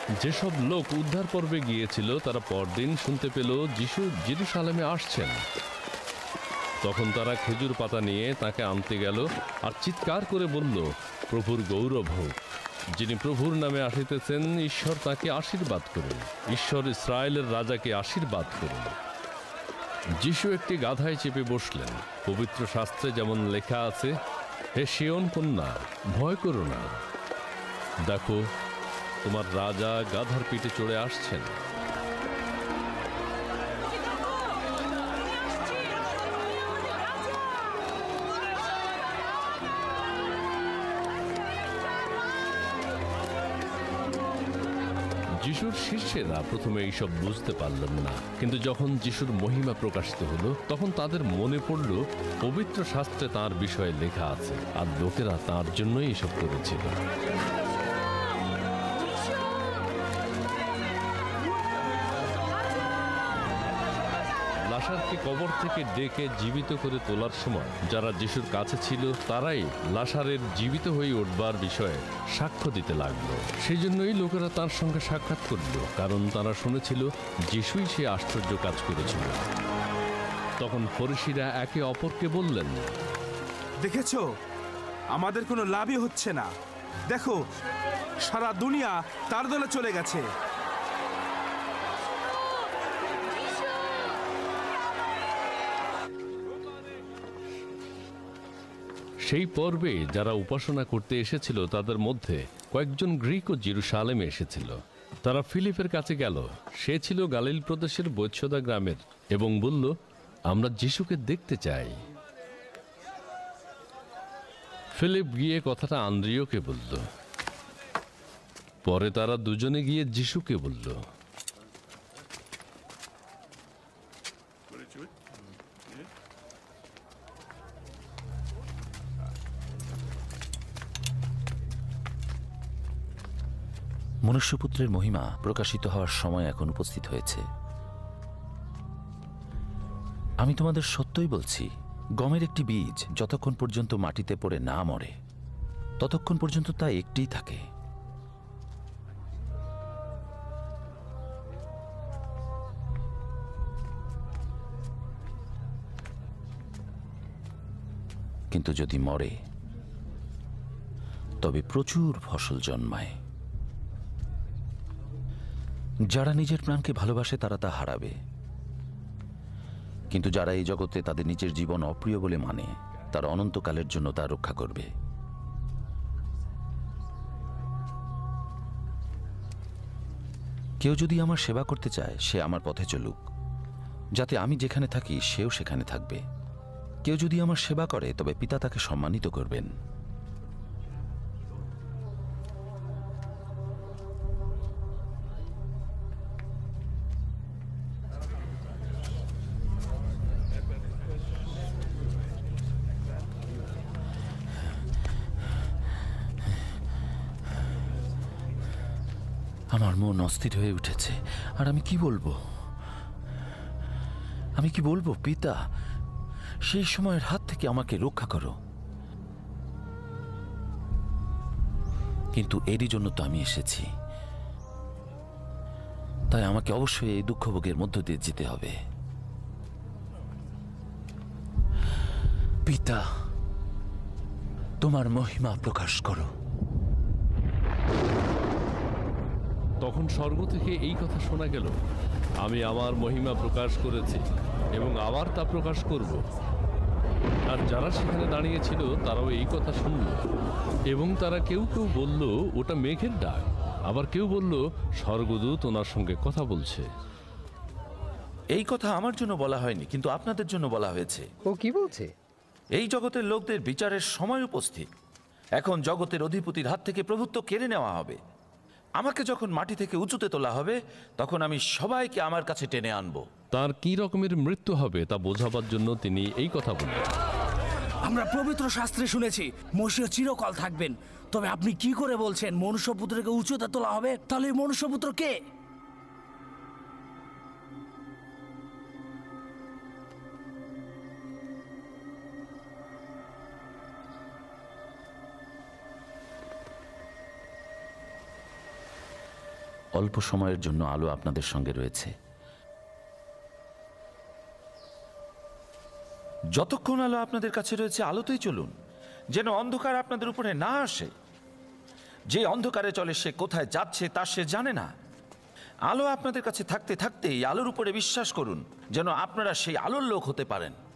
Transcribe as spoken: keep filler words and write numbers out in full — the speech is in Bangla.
যেসব লোক উদ্ধার পর্বে গিয়েছিল তারা পরদিন শুনতে পেল যিশু জেরুসালেমে আসছেন। তখন তারা খেজুর পাতা নিয়ে তাকে আনতে গেল আর চিৎকার করে বলল, প্রভুর গৌরব হোক, যিনি প্রভুর নামে আসিতেছেন, ঈশ্বর তাকে আশীর্বাদ করুন, ঈশ্বর ইসরায়েলের রাজাকে আশীর্বাদ করুন। যিশু একটি গাধায় চেপে বসলেন। পবিত্র শাস্ত্রে যেমন লেখা আছে, হে সিয়ন কন্যা, ভয় করো না, দেখো তোমার রাজা গাধার পিঠে চড়ে আসছেন। যিশুর শিষ্যেরা প্রথমে এইসব বুঝতে পারলেন না, কিন্তু যখন যিশুর মহিমা প্রকাশিত হলো তখন তাদের মনে পড়ল পবিত্র শাস্ত্রে তাঁর বিষয়ে লেখা আছে, আর লোকেরা তাঁর জন্যই এসব করেছিল। লাসারকে কবর থেকে ডেকে জীবিত করে তোলার সময় যারা যিশুর কাছে ছিল তারাই লাসারের জীবিত হয়ে উঠবার বিষয়ে সাক্ষ্য দিতে লাগলো। সেই জন্যই লোকেরা তার সঙ্গে সাক্ষাৎ করল, কারণ তারা শুনেছিল যিশুই সে আশ্চর্য কাজ করেছিল। তখন ফরিসিরা একে অপরকে বললেন, দেখেছো, আমাদের কোনো লাভই হচ্ছে না, দেখো সারা দুনিয়া তার দলে চলে গেছে। সেই পর্বে যারা উপাসনা করতে এসেছিল তাদের মধ্যে কয়েকজন গ্রিকও জেরুসালেমে এসেছিল। তারা ফিলিপের কাছে গেল, সে ছিল গালিল প্রদেশের বৈৎসদা গ্রামের, এবং বলল, আমরা যিশুকে দেখতে চাই। ফিলিপ গিয়ে কথাটা আন্দ্রিয়কে বলল। পরে তারা দুজনে গিয়ে যিশুকে বলল। মনুষ্যপুত্রের মহিমা প্রকাশিত হওয়ার সময় এখন উপস্থিত হয়েছে। আমি তোমাদের সত্যই বলছি, গমের একটি বীজ যতক্ষণ পর্যন্ত মাটিতে পড়ে না মরে ততক্ষণ পর্যন্ত তা একটিই থাকে। কিন্তু যদি মরে তবে প্রচুর ফসল জন্মায়। যারা নিজের প্রাণকে ভালোবাসে তারা তা হারাবে, কিন্তু যারা এই জগতে তাদের নিজের জীবন অপ্রিয় বলে মানে তারা অনন্তকালের জন্য তা রক্ষা করবে। কেউ যদি আমার সেবা করতে চায় সে আমার পথে চলুক, যাতে আমি যেখানে থাকি সেও সেখানে থাকবে। কেউ যদি আমার সেবা করে তবে পিতা তাকে সম্মানিত করবেন। আমার মন অস্থির হয়ে উঠেছে, আর আমি কি বলবো আমি কি বলবো পিতা, সেই সময়ের হাত থেকে আমাকে রক্ষা করো। কিন্তু এরই জন্য তো আমি এসেছি, তাই আমাকে অবশ্যই এই দুঃখভোগের মধ্য দিয়ে যেতে হবে। পিতা, তোমার মহিমা প্রকাশ করো। তখন স্বর্গ থেকে এই কথা শোনা গেল, আমি আমার মহিমা প্রকাশ করেছি এবং আবার তা প্রকাশ করব। আর যারা সেখানে দাঁড়িয়েছিল তারাও এই কথা শুনল, এবং তারা কেউ কেউ বলল ওটা মেঘের ডাক, আবার কেউ বলল স্বর্গদূত ওনার সঙ্গে কথা বলছে। এই কথা আমার জন্য বলা হয়নি, কিন্তু আপনাদের জন্য বলা হয়েছে। ও কি বলছে? এই জগতের লোকদের বিচারের সময় উপস্থিত। এখন জগতের অধিপতির হাত থেকে প্রভুত্ব কেড়ে নেওয়া হবে। আমাকে যখন মাটি থেকে উঁচুতে তোলা হবে তখন আমি সবাইকে আমার কাছে টেনে আনবো। তার কি রকমের মৃত্যু হবে তা বোঝাবার জন্য তিনি এই কথা বললেন। আমরা পবিত্র শাস্ত্রে শুনেছি মসিহ চিরকাল থাকবেন, তবে আপনি কি করে বলছেন মনুষ্যপুত্রকে উঁচুতে তোলা হবে? তাহলে মনুষ্যপুত্র কে? অল্প সময়ের জন্য আলো আপনাদের সঙ্গে রয়েছে। যতক্ষণ আলো আপনাদের কাছে রয়েছে আলোতেই চলুন, যেন অন্ধকার আপনাদের উপরে না আসে। যে অন্ধকারে চলে সে কোথায় যাচ্ছে তা সে জানে না। আলো আপনাদের কাছে থাকতে থাকতেই আলোর উপরে বিশ্বাস করুন, যেন আপনারা সেই আলোর লোক হতে পারেন।